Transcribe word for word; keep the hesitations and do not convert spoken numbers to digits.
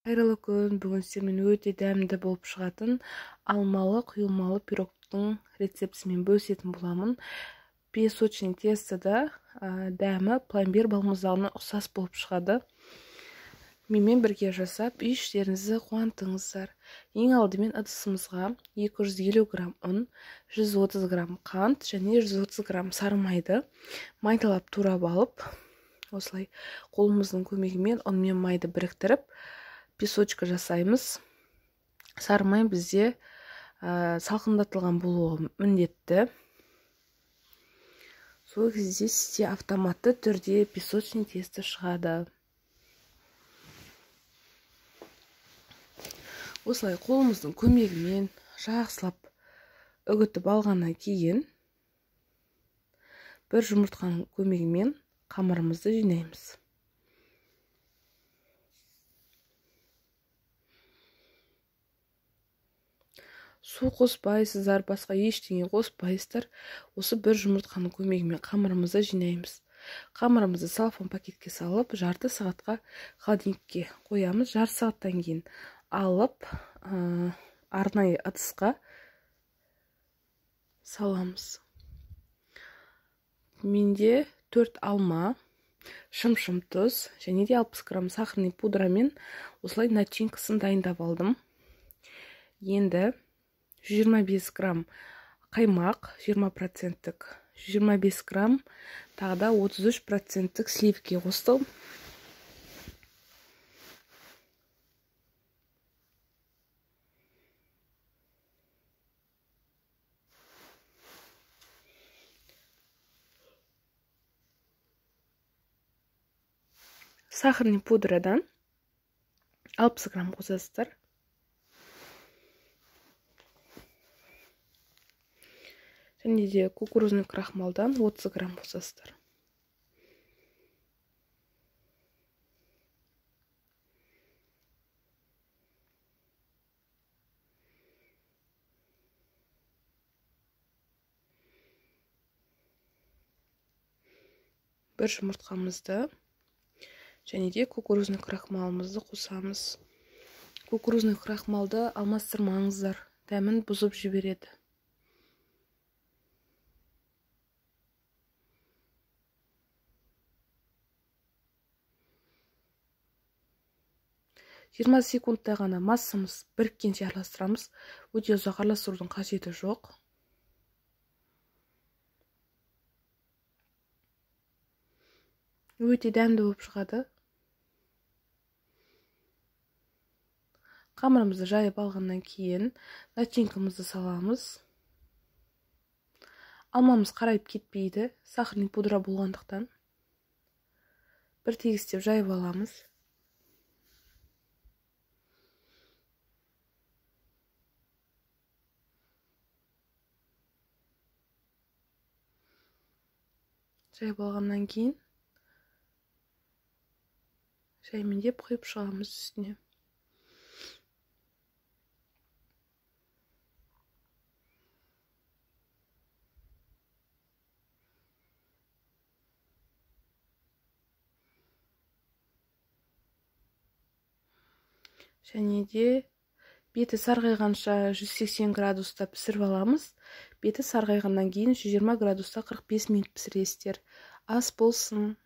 Қайырлы күн, бүгін сіздермен өте дәмді болып шығатын алмалы құйылмалы пирогтың рецептісімен бөлісетін боламын. Песочный тестода дәмі пломбир балмұздағына ұқсас болып шығады. Менімен бірге жасап, үй іштеріңізді қуантыңыздар. Ең алдымен ыдысымызға екі жүз елу грамм ұн, жүз отыз грамм қант және жүз отыз грамм сары майды майдалап турап алып, осылай қолымыздың көмегімен ұн мен майды біріктіріп, песочка жасаймыз. Сары май бізде ә, салқындатылған болуы міндетті. Сол кезде сізде автоматты түрде песочный тесто шығады. Осылай қолымыздың көмегімен жақсылап үгітіп алғаннан кейін бір жұмыртқаның көмегімен қамырымызды жинаймыз. Су қоспайсыздар, басқа ештеңе қоспайсыздар. Осы бір жұмыртқаның көмегімен қамырымызды жинаймыз. Қамырымызды салфан пакетке салып, жарты сағатқа холодильникке қоямыз. Жарты сағаттан кейін алып, ә, арнайы ыдысқа саламыз. Менде төрт алма, шым-шым тұз және де алпыс грамм сахарный пудрамен осылай начинкасын дайындап алдым. Енді жүз жиырма бес грамм қаймақ, жиырма проценттік, жүз жиырма бес грамм, тағы да отыз үш проценттік сливки қостым. Сахарный пудрадан алпыс грамм қосасыздар. Және де кукурузный крахмалдан отыз грамм қосасыздар. Бір жұмыртқамызды және де кукурузный крахмалымызды қосамыз. Кукурузный крахмалды алмастырмаңыздар, дәмін бұзып жібереді. жиырма секундта ғана массамыз біріккенше араластырамыз. Өте ұзақ араластырудың қажеті жоқ. Өте дәмді болып шығады. Қамырымызды жайып алғаннан кейін начинкамызды саламыз. Алмамыз қарайып кетпейді, сахарный пудра болғандықтан. Бір тегістеп жайып аламыз. Жайып алғаннан кейін шаймендеп құйып шығамыз үстіне. Және де беті сарғайғанша жүз сексен градуста пісіріп аламыз. Беті сарғайғаннан кейін жүз жиырма градуста қырық бес минут пісіресіздер. Ас болсын.